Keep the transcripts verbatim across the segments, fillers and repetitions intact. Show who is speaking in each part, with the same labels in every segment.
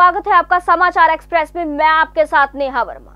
Speaker 1: स्वागत है आपका समाचार एक्सप्रेस में। मैं आपके साथ नेहा वर्मा।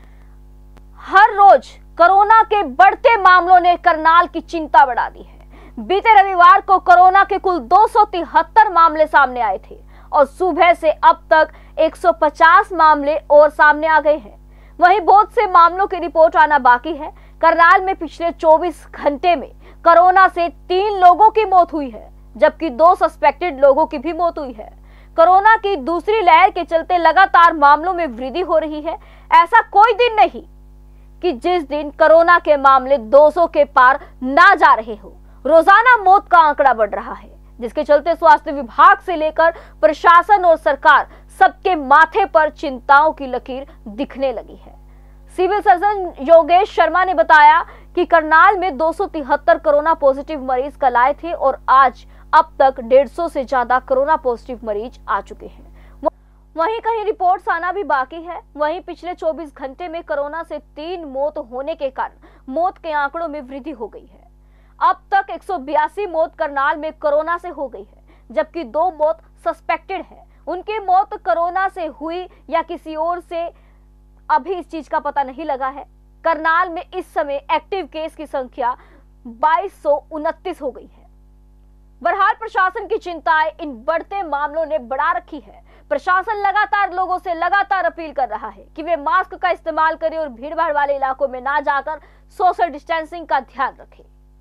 Speaker 1: हर रोज कोरोना के बढ़ते मामलों ने करनाल की चिंता बढ़ा दी है। बीते रविवार को कोरोना के कुल दो सौ तिहत्तर मामले सामने आए थे और सुबह से अब तक एक सौ पचास मामले और सामने आ गए हैं। वहीं बहुत से मामलों की रिपोर्ट आना बाकी है। करनाल में पिछले चौबीस घंटे में कोरोना से तीन लोगों की मौत हुई है, जबकि दो सस्पेक्टेड लोगों की भी मौत हुई है। कोरोना की दूसरी लहर के चलते लगातार मामलों में वृद्धि हो रही है। ऐसा कोई दिन नहीं कि जिस दिन कोरोना के मामले दो सौ के पार ना जा रहे हो। रोजाना मौत का आंकड़ा बढ़ रहा है, जिसके चलते स्वास्थ्य विभाग से लेकर प्रशासन और सरकार सबके माथे पर चिंताओं की लकीर दिखने लगी है। सिविल सर्जन योगेश शर्मा ने बताया कि करनाल में दो सौ तिहत्तर कोरोना पॉजिटिव मरीज कल आए थे और आज अब तक डेढ़ सौ से ज्यादा कोरोना पॉजिटिव मरीज आ चुके हैं। वहीं कहीं रिपोर्ट्स आना भी बाकी है। वहीं पिछले चौबीस घंटे में कोरोना से तीन मौत होने के कारण मौत के आंकड़ों में वृद्धि हो गई है। अब तक एक सौ बयासी मौत करनाल में कोरोना से हो गई है, जबकि दो मौत सस्पेक्टेड है। उनकी मौत कोरोना से हुई या किसी और से अभी इस चीज का पता नहीं लगा है। करनाल में इस समय एक्टिव केस की संख्या बाईस सौ उनतीस हो गई है। बहरहाल प्रशासन की चिंताएं इन बढ़ते मामलों ने बढ़ा रखी है। प्रशासन लगातार लोगों से लगातार अपील कर रहा है कि वे मास्क का इस्तेमाल करें और भीड़भाड़ वाले इलाकों में ना जाकर सोशल डिस्टेंसिंग का ध्यान रखें।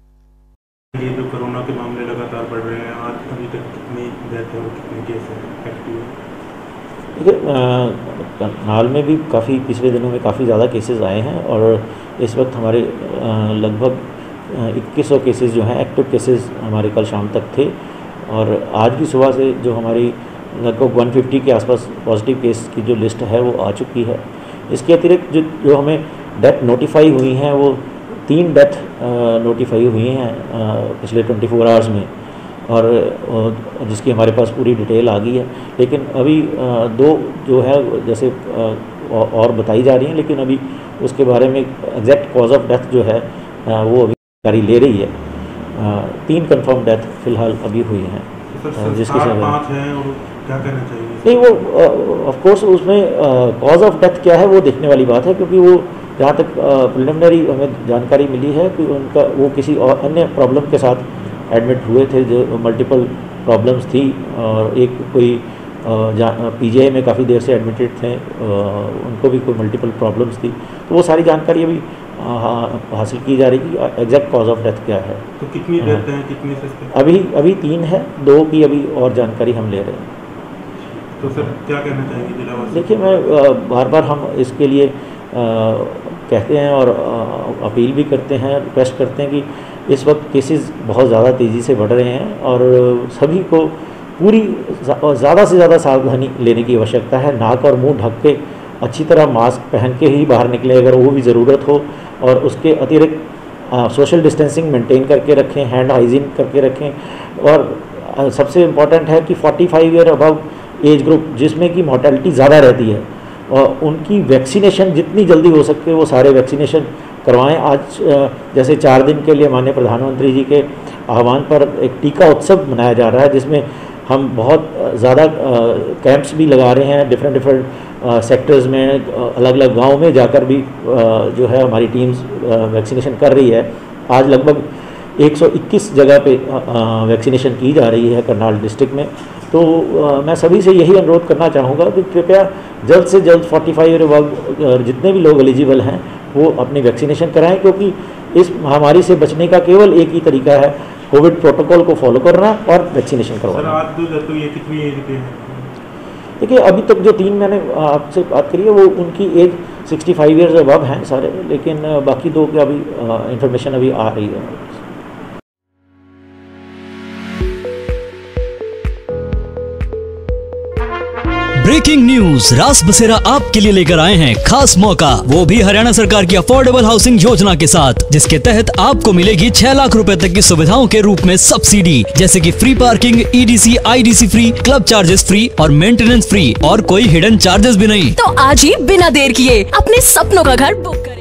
Speaker 2: ये जो कोरोना के मामले लगातार बढ़ रहे हैं, आज अभी तक कितनी डेथ है और कितने केस एक्टिव है?
Speaker 3: देखिए, करनाल में भी काफ़ी पिछले दिनों में काफ़ी ज़्यादा केसेस आए हैं और इस वक्त हमारे लगभग इक्कीस सौ केसेस जो हैं एक्टिव केसेस हमारे कल शाम तक थे और आज भी सुबह से जो हमारी लगभग एक सौ पचास के आसपास पॉजिटिव केस की जो लिस्ट है वो आ चुकी है। इसके अतिरिक्त जो जो हमें डेथ नोटिफाई हुई हैं वो तीन डेथ नोटिफाई हुई हैं पिछले चौबीस आवर्स में और जिसकी हमारे पास पूरी डिटेल आ गई है। लेकिन अभी दो जो है जैसे और बताई जा रही हैं, लेकिन अभी उसके बारे में एग्जैक्ट कॉज ऑफ डेथ जो है वो अभी जारी ले रही है। तीन कंफर्म डेथ फिलहाल अभी हुई हैं, जिसकी
Speaker 2: पाँच हैं और क्या कहना चाहिए?
Speaker 3: नहीं, वो ऑफ कोर्स उसमें कॉज ऑफ डेथ क्या है वो देखने वाली बात है, क्योंकि वो जहाँ तक प्रिलिमिनरी हमें जानकारी मिली है कि उनका वो किसी और अन्य प्रॉब्लम के साथ एडमिट हुए थे, जो मल्टीपल प्रॉब्लम्स थी और एक कोई पीजीआई में काफ़ी देर से एडमिटेड थे, उनको भी कोई मल्टीपल प्रॉब्लम्स थी। तो वो सारी जानकारी अभी हासिल की जा रही है। एग्जैक्ट कॉज ऑफ डेथ क्या है।
Speaker 2: तो कितनी डेथ हैं, कितनी सस्पेक्ट?
Speaker 3: अभी अभी तीन है, दो की अभी और जानकारी हम ले रहे हैं।
Speaker 2: तो सर क्या कहना चाहेंगे जिलावासी?
Speaker 3: देखिए, मैं बार बार हम इसके लिए आ, कहते हैं और आ, अपील भी करते हैं, रिक्वेस्ट करते हैं कि इस वक्त केसेस बहुत ज़्यादा तेज़ी से बढ़ रहे हैं और सभी को पूरी ज़्यादा से ज़्यादा सावधानी लेने की आवश्यकता है। नाक और मुंह ढक के अच्छी तरह मास्क पहन के ही बाहर निकलें अगर वो भी ज़रूरत हो, और उसके अतिरिक्त सोशल डिस्टेंसिंग मेंटेन करके रखें, हैंड हाइजीन करके रखें। और सबसे इम्पॉर्टेंट है कि पैंतालीस ईयर अबव एज ग्रुप जिसमें कि मॉर्टेलिटी ज़्यादा रहती है और उनकी वैक्सीनेशन जितनी जल्दी हो सके वो सारे वैक्सीनेशन करवाएं। आज जैसे चार दिन के लिए माननीय प्रधानमंत्री जी के आह्वान पर एक टीका उत्सव मनाया जा रहा है, जिसमें हम बहुत ज़्यादा कैंप्स भी लगा रहे हैं डिफरेंट डिफरेंट सेक्टर्स में, अलग अलग गाँव में जाकर भी जो है हमारी टीम्स वैक्सीनेशन कर रही है। आज लगभग एक सौ इक्कीस जगह पे वैक्सीनेशन की जा रही है करनाल डिस्ट्रिक्ट में। तो आ, मैं सभी से यही अनुरोध करना चाहूँगा कि कृपया जल्द से जल्द पैंतालीस ईयर अबव जितने भी लोग एलिजिबल हैं वो अपनी वैक्सीनेशन कराएं, क्योंकि इस महामारी से बचने का केवल एक ही तरीका है, कोविड प्रोटोकॉल को फॉलो करना और वैक्सीनेशन करवाना।
Speaker 2: सर, आज जो तो ये कितनी एज के हैं?
Speaker 3: देखिए, अभी तक जो तीन मैंने आपसे बात करी है वो उनकी एज पैंसठ ईयर्स अबव हैं सारे, लेकिन बाकी दो की अभी इंफॉर्मेशन अभी आ रही है।
Speaker 4: ब्रेकिंग न्यूज, रास बसेरा आपके लिए लेकर आए हैं खास मौका, वो भी हरियाणा सरकार की अफोर्डेबल हाउसिंग योजना के साथ, जिसके तहत आपको मिलेगी छह लाख रुपए तक की सुविधाओं के रूप में सब्सिडी, जैसे कि free parking, EDC, IDC free, club charges free और मेंटेनेंस फ्री, और कोई हिडन चार्जेस भी नहीं।
Speaker 5: तो आज ही बिना देर किए अपने सपनों का घर बुक करें।